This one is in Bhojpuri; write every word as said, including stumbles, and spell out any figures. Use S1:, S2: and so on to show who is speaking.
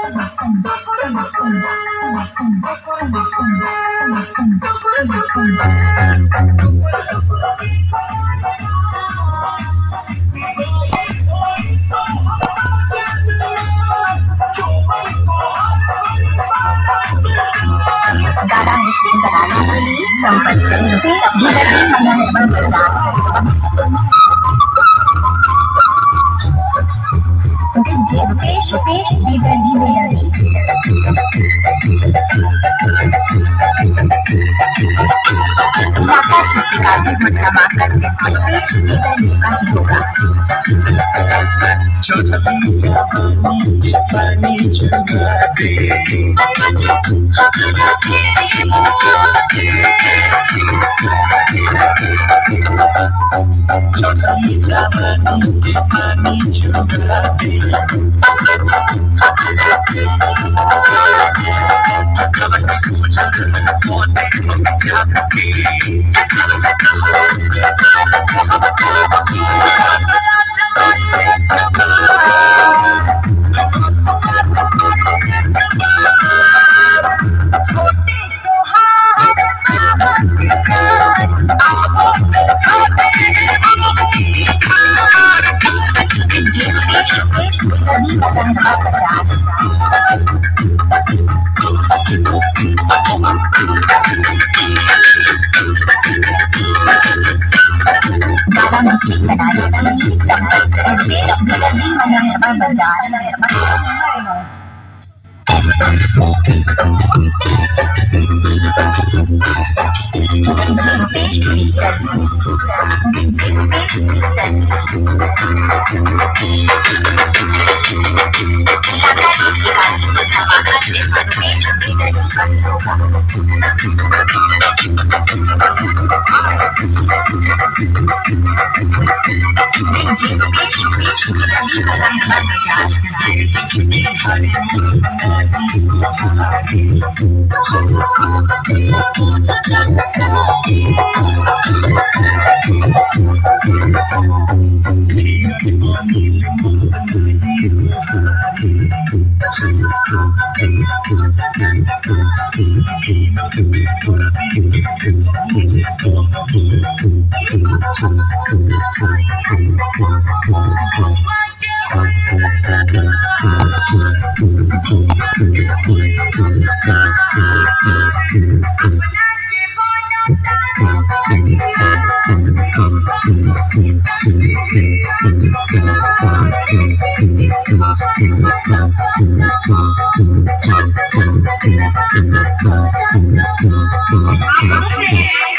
S1: Sekarang musim berlalu ini sampai selesai menjadi menyambut berjalan. D J Rupesh Rupesh leader di Mary. Dapat kami menamakan Rupesh leader di Kasibuka.
S2: छोटा पीछा पानी पानी चुरा दे छोटा पीछा पानी पानी चुरा दे
S1: Dalam musik menari ini sampai berbeda menjadi menyambut berjalan.
S3: Okay.